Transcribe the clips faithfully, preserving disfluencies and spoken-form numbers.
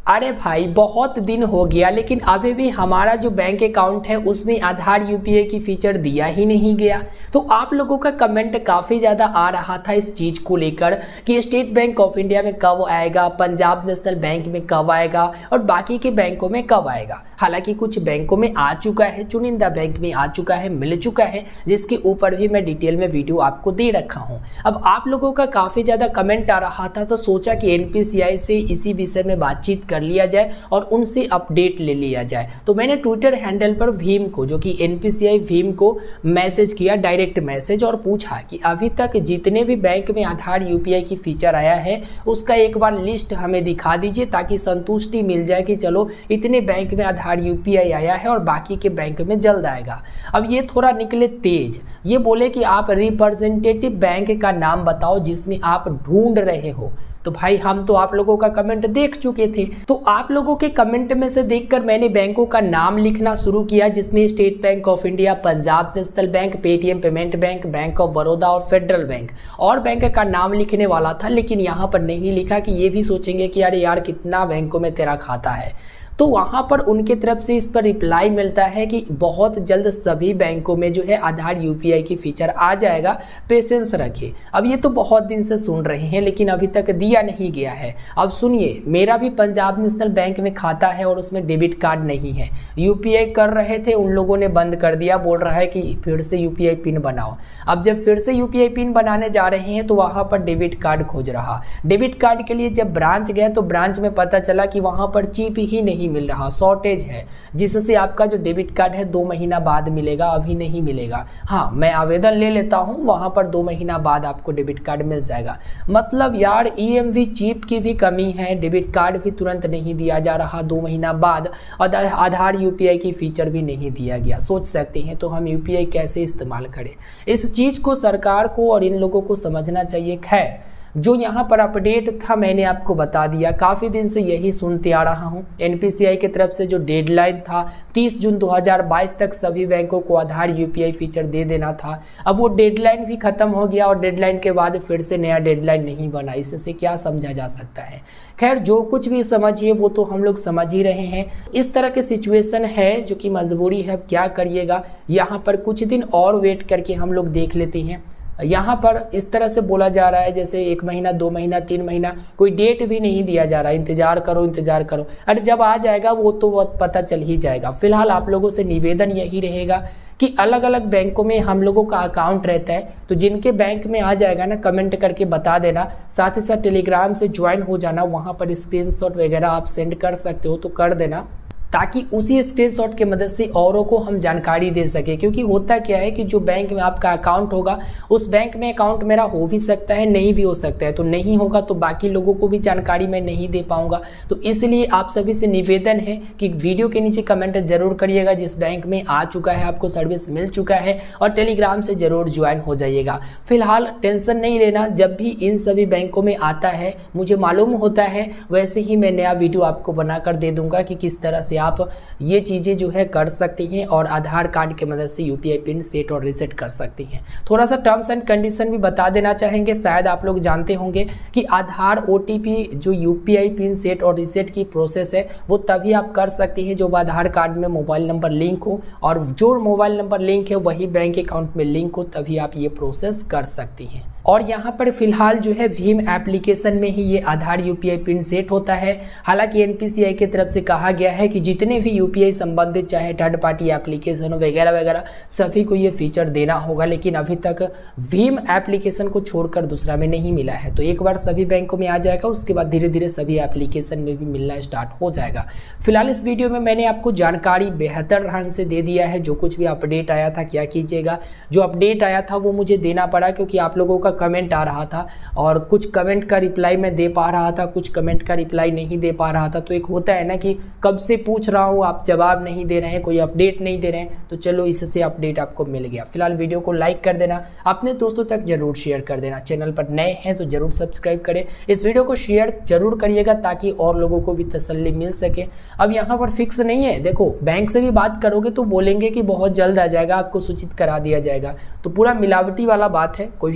अरे भाई बहुत दिन हो गया लेकिन अभी भी हमारा जो बैंक अकाउंट है उसमें आधार यूपीआई की फीचर दिया ही नहीं गया। तो आप लोगों का कमेंट काफ़ी ज़्यादा आ रहा था इस चीज़ को लेकर कि स्टेट बैंक ऑफ इंडिया में कब आएगा, पंजाब नेशनल बैंक में कब आएगा और बाकी के बैंकों में कब आएगा। हालांकि कुछ बैंकों में आ चुका है, चुनिंदा बैंक में आ चुका है, मिल चुका है, जिसके ऊपर भी मैं डिटेल में वीडियो आपको दे रखा हूँ। अब आप लोगों का काफ़ी ज़्यादा कमेंट आ रहा था तो सोचा कि एनपीसीआई से इसी विषय में बातचीत कर लिया जाए और उनसे अपडेट ले लिया जाए। तो मैंने ट्विटर हैंडल पर भीम को, जो कि एनपीसीआई भीम को मैसेज किया, डायरेक्ट मैसेज, और पूछा कि अभी तक जितने भी बैंक में आधार यूपीआई की फीचर आया है उसका एक बार लिस्ट हमें दिखा दीजिए ताकि संतुष्टि मिल जाए कि चलो इतने बैंक में आधार यूपीआई आया है और बाकी के बैंक में जल्द आएगा। अब ये थोड़ा निकले तेज, ये बोले कि आप रिप्रेजेंटेटिव बैंक का नाम बताओ जिसमें आप ढूंढ रहे हो। तो भाई हम तो आप लोगों का कमेंट देख चुके थे, तो आप लोगों के कमेंट में से देखकर मैंने बैंकों का नाम लिखना शुरू किया जिसमें state bank of India, Punjab national bank, Paytm payment bank, bank of Baroda और फेडरल बैंक और बैंक का नाम लिखने वाला था, लेकिन यहाँ पर नहीं लिखा कि ये भी सोचेंगे कि अरे यार कितना बैंकों में तेरा खाता है। तो वहाँ पर उनके तरफ से इस पर रिप्लाई मिलता है कि बहुत जल्द सभी बैंकों में जो है आधार यूपीआई की फीचर आ जाएगा, पेशेंस रखिए। अब ये तो बहुत दिन से सुन रहे हैं लेकिन अभी तक दिया नहीं गया है। अब सुनिए, मेरा भी पंजाब नेशनल बैंक में खाता है और उसमें डेबिट कार्ड नहीं है। यूपीआई कर रहे थे, उन लोगों ने बंद कर दिया, बोल रहा है कि फिर से यूपीआई पिन बनाओ। अब जब फिर से यूपीआई पिन बनाने जा रहे हैं तो वहाँ पर डेबिट कार्ड खोज रहा। डेबिट कार्ड के लिए जब ब्रांच गया तो ब्रांच में पता चला कि वहाँ पर चिप ही नहीं मिल रहा, शॉर्टेज है, जिससे आपका जो डेबिट कार्ड है दो महीना बाद मिलेगा, अभी नहीं मिलेगा। हाँ, मैं आवेदन ले लेता हूँ, वहां पर दो महीना बाद आपको डेबिट कार्ड मिल जाएगा। मतलब यार ईएमवी चिप की भी कमी है, डेबिट कार्ड भी तुरंत नहीं दिया जा रहा दो महीना बाद, और आधार यूपीआई की फीचर भी नहीं दिया गया। सोच सकते हैं तो हम यूपीआई कैसे इस्तेमाल करें। इस चीज को सरकार को और इन लोगों को समझना चाहिए। खैर, जो यहाँ पर अपडेट था मैंने आपको बता दिया, काफ़ी दिन से यही सुनते आ रहा हूँ। एनपीसीआई की तरफ से जो डेडलाइन था तीस जून दो हज़ार बाईस तक सभी बैंकों को आधार यूपीआई फीचर दे देना था। अब वो डेडलाइन भी खत्म हो गया और डेडलाइन के बाद फिर से नया डेडलाइन नहीं बना। इससे क्या समझा जा सकता है। खैर, जो कुछ भी समझिए वो तो हम लोग समझ ही रहे हैं। इस तरह की सिचुएशन है जो कि मजबूरी है, क्या करिएगा। यहाँ पर कुछ दिन और वेट करके हम लोग देख लेते हैं। यहाँ पर इस तरह से बोला जा रहा है जैसे एक महीना, दो महीना, तीन महीना, कोई डेट भी नहीं दिया जा रहा है। इंतजार करो इंतजार करो, अरे जब आ जाएगा वो तो बहुत पता चल ही जाएगा। फिलहाल आप लोगों से निवेदन यही रहेगा कि अलग अलग बैंकों में हम लोगों का अकाउंट रहता है, तो जिनके बैंक में आ जाएगा ना कमेंट करके बता देना। साथ ही साथ टेलीग्राम से ज्वाइन हो जाना, वहाँ पर स्क्रीनशॉट वगैरह आप सेंड कर सकते हो तो कर देना, ताकि उसी स्क्रीनशॉट की मदद से औरों को हम जानकारी दे सके। क्योंकि होता क्या है कि जो बैंक में आपका अकाउंट होगा उस बैंक में अकाउंट मेरा हो भी सकता है, नहीं भी हो सकता है। तो नहीं होगा तो बाकी लोगों को भी जानकारी मैं नहीं दे पाऊंगा। तो इसलिए आप सभी से निवेदन है कि वीडियो के नीचे कमेंट जरूर करिएगा जिस बैंक में आ चुका है, आपको सर्विस मिल चुका है, और टेलीग्राम से जरूर ज्वाइन हो जाइएगा। फिलहाल टेंशन नहीं लेना, जब भी इन सभी बैंकों में आता है मुझे मालूम होता है वैसे ही मैं नया वीडियो आपको बनाकर दे दूंगा कि किस तरह से आप ये चीजें जो है कर सकते हैं और आधार कार्ड की मदद से यूपीआई पिन सेट और रीसेट कर सकते हैं। थोड़ा सा टर्म्स एंड कंडीशन भी बता देना चाहेंगे। शायद आप लोग जानते होंगे कि आधार ओटीपी जो यूपीआई पिन सेट और रीसेट की प्रोसेस है वो तभी आप कर सकते हैं जब आधार कार्ड में मोबाइल नंबर लिंक हो, और जो मोबाइल नंबर लिंक है वही बैंक अकाउंट में लिंक हो, तभी आप ये प्रोसेस कर सकते हैं। और यहाँ पर फिलहाल जो है भीम एप्लीकेशन में ही ये आधार यूपीआई पिन सेट होता है। हालांकि एनपीसीआई की तरफ से कहा गया है कि जितने भी यूपीआई संबंधित चाहे थर्ड पार्टी एप्लीकेशन वगैरह वगैरह सभी को ये फीचर देना होगा, लेकिन अभी तक भीम एप्लीकेशन को छोड़कर दूसरा में नहीं मिला है। तो एक बार सभी बैंकों में आ जाएगा, उसके बाद धीरे धीरे सभी एप्लीकेशन में भी मिलना स्टार्ट हो जाएगा। फिलहाल इस वीडियो में मैंने आपको जानकारी बेहतर ढंग से दे दिया है। जो कुछ भी अपडेट आया था क्या कीजिएगा, जो अपडेट आया था वो मुझे देना पड़ा क्योंकि आप लोगों का कमेंट आ रहा था और कुछ कमेंट का रिप्लाई मैं दे पा रहा था, कुछ कमेंट का रिप्लाई नहीं दे पा रहा था। तो एक होता है ना कि कब से पूछ रहा हूँ आप जवाब नहीं दे रहे हैं, कोई अपडेट नहीं दे रहे हैं, तो चलो इससे अपडेट आपको मिल गया। फिलहाल वीडियो को लाइक कर देना, अपने दोस्तों तक जरूर शेयर कर देना। चैनल पर नए हैं तो जरूर सब्सक्राइब करें, इस वीडियो को शेयर जरूर करिएगा ताकि और लोगों को भी तसल्ली मिल सके। अब यहाँ पर फिक्स नहीं है, देखो बैंक से भी बात करोगे तो बोलेंगे कि बहुत जल्द आ जाएगा, आपको सूचित करा दिया जाएगा, तो पूरा मिलावटी वाला बात है, कोई भी फिक्स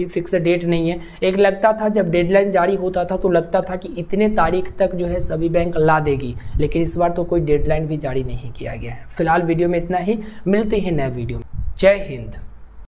डेट नहीं है। एक लगता था जब डेडलाइन जारी होता था तो लगता था कि इतने तारीख तक जो है सभी बैंक ला देगी, लेकिन इस बार तो कोई डेडलाइन भी जारी नहीं किया गया है। फिलहाल वीडियो में इतना ही, मिलते हैं नए वीडियो में। जय हिंद।